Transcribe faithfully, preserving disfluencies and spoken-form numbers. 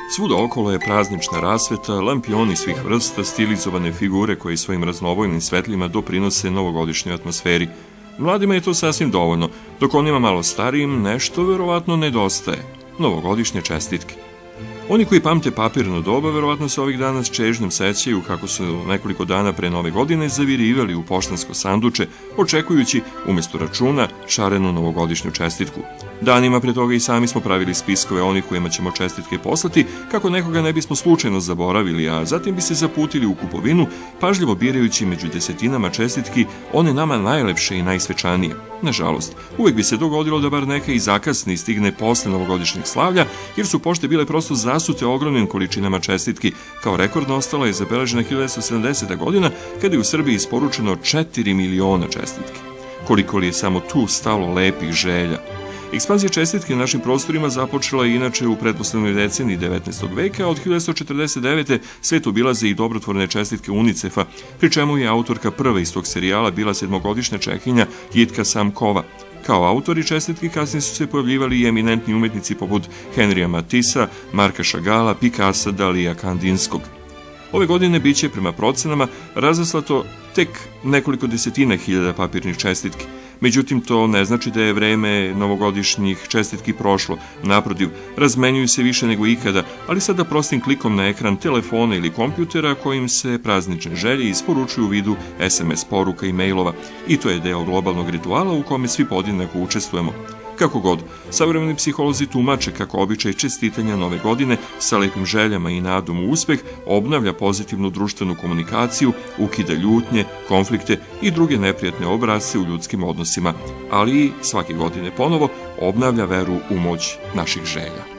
Svuda okolo je praznična rasveta, lampioni svih vrsta, stilizovane figure koje svojim raznobojnim svetlima doprinose novogodišnjoj atmosferi. Mladima je to sasvim dovoljno, dok onima malo starijim nešto verovatno nedostaje – novogodišnje čestitke. Oni koji pamte papirno doba verovatno se ovih dana s čežnjom sećaju kako su nekoliko dana pre nove godine zavirivali u poštansko sanduče, očekujući, umjesto računa, šarenu novogodišnju čestitku. Danima pre toga i sami smo pravili spiskove onih kojima ćemo čestitke poslati, kako nekoga ne bismo slučajno zaboravili, a zatim bi se zaputili u kupovinu, pažljivo birajući među desetinama čestitki one nama najlepše i najsvečanije. Nažalost, uvek bi se dogodilo da bar neka i zakasni stigne posle novogodišnjeg slavlja, jer su pošte bile prosto zasute ogromnim količinama čestitki. Kao rekordno ostala je zabeležena hiljadu devetsto sedamdeseta. godina, kada je u Srbiji isporučeno četiri miliona čestitki. Koliko li je samo tu stalo lepih želja. Ekspanzija čestitke na našim prostorima započela je inače u pretposlednjoj deceniji devetnaestog veka, a od hiljadu devetsto četrdeset devete. svet obilaze i dobrotvorne čestitke UNICEF-a, pri čemu je autorka prve iz tog serijala bila sedmogodišnja Čehinja Jitka Samkova. Kao autori čestitki kasnije su se pojavljivali i eminentni umetnici poput Henrija Matissa, Marka Šagala, Picassa, Dalija Kandinskog. Ove godine biće, prema procenama, razaslato tek nekoliko desetina hiljada papirnih čestitki. Međutim, to ne znači da je vreme novogodišnjih čestitki prošlo. Naprotiv, razmenjuju se više nego ikada, ali sada prostim klikom na ekran telefona ili kompjutera kojim se praznične želje isporučuju u vidu es em es poruka i mailova. I to je deo globalnog rituala u kome svi podjednako učestvujemo. Kako god, savremeni psiholozi tumače kako običaj čestitanja nove godine sa lepim željama i nadom u uspeh obnavlja pozitivnu društvenu komunikaciju, ukida ljutnje, konflikte i druge neprijatne obrasce u ljudskim odnosima, ali i svake godine ponovo obnavlja veru u moć naših želja.